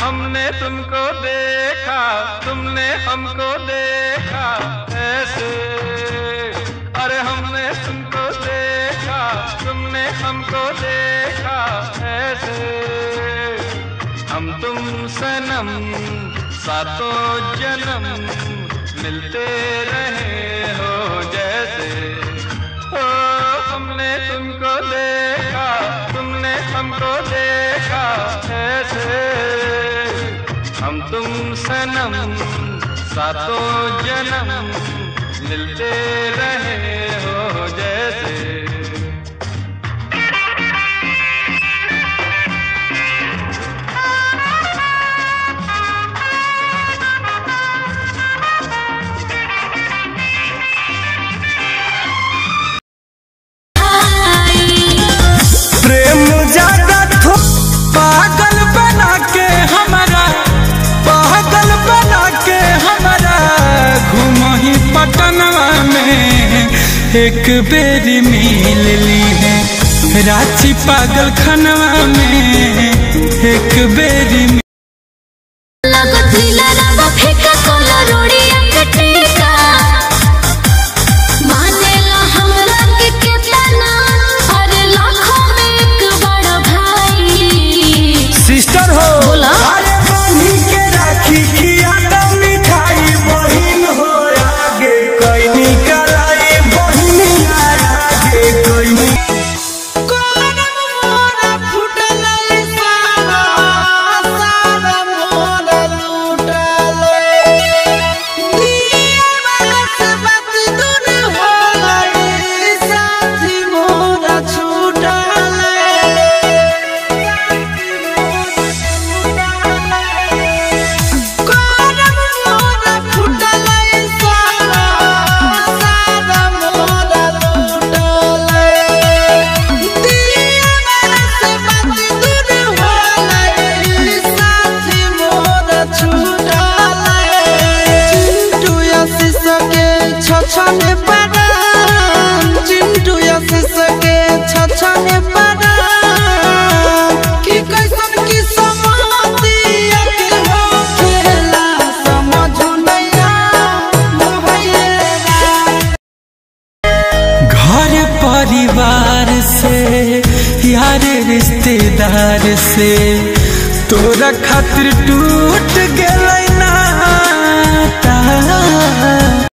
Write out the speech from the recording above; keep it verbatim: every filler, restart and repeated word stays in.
हमने तुमको देखा, तुमने हमको देखा ऐसे। अरे हमने तुमको देखा, तुमने हमको देखा ऐसे। हम तुम सनम सातों जन्म मिलते रहे हो जैसे। ओ हमने तुमको देखा, तुमने हमको देखा ऐसे। हम तुम सनम सातों जन्म मिलते रहे हो जैसे। प्रेम ज्यादा थो पागल बना के हमारा, पागल बना के हमारा घूमही पटनवा में एक बेरी मिल ली है। रांची पागल खनवा में एक बेरी सिस्टर हो अरे बनी के राखी खिया तो मिठाई बहिन हो आगे कोई निकलाई बहिन आगे कोई मोरा फुटल सारा सारा मोरा लूटल दीवाना से बात दूर होलाई साथी मोरा छूटल। छछने परान चिंटू आशीष के छछने परान कि कैसन की समातिया के हो खेला समझ नैया मोहैया। घर परिवार से यार रिश्तेदार से तोरा खातिर टूट गया